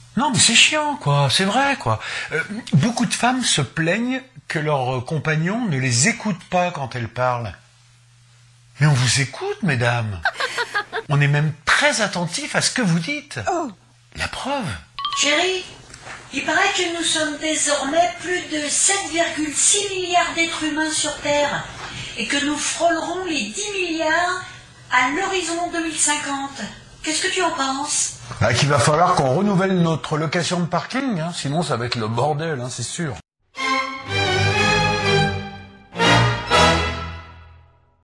Non, mais c'est chiant, quoi. C'est vrai, quoi. Beaucoup de femmes se plaignent que leurs compagnons ne les écoutent pas quand elles parlent. Mais on vous écoute, mesdames. On est même très attentif à ce que vous dites. Oh. La preuve. Chérie, il paraît que nous sommes désormais plus de 7,6 milliards d'êtres humains sur Terre et que nous frôlerons les 10 milliards à l'horizon 2050. Qu'est-ce que tu en penses? Qu'il va falloir qu'on renouvelle notre location de parking, hein, sinon ça va être le bordel, hein, c'est sûr.